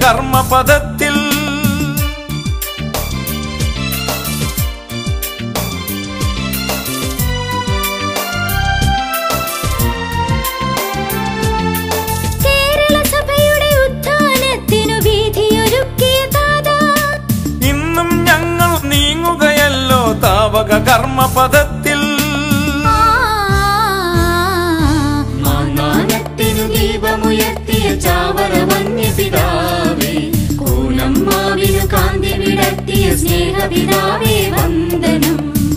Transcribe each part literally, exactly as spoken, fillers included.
കർമ്മപദത്തിൽ താവക കർമ്മപദത്തിൽ മാനാനത്തിനു ദീപമുയർത്തിയ ചാവറ വന്യപിതാവേ കൂനമ്മാവിനു കാന്തി വിടർത്തിയ സ്നേഹപിതാവേ വന്ദനം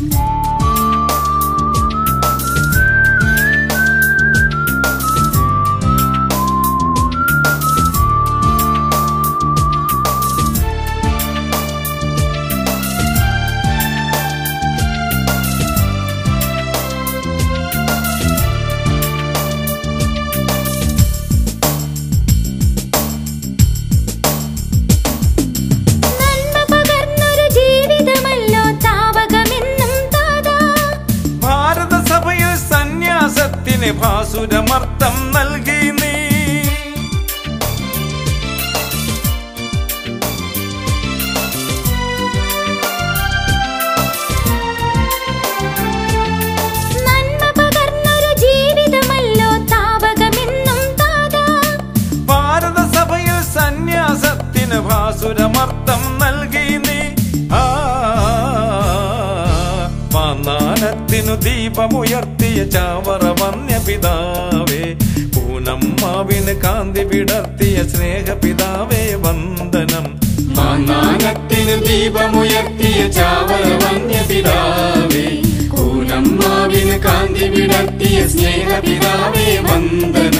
ഭാസുരമർത്ഥം നൽകി നീ നന്മ പകർന്നൊരു ജീവിതമല്ലോ താവകമെന്നും താതാ ഭാരത സഭയിൽ സന്യാസത്തിന് ഭാസുരമർത്ഥം നൽകി നീ ആ മാനാനത്തിനു ദീപമുയർത്തിയ ചാവറ വന്യപിതാവേ പൂനമ്മാവിന് കാന്തി വിടർത്തിയ സ്നേഹപിതാവേ വന്ദനം മാനാനത്തിനു ദീപമുയർത്തിയ ചാവറ വന്യപിതാവേ പൂനമ്മാവിന് കാന്തി വിടർത്തിയ സ്നേഹപിതാവേ വന്ദനം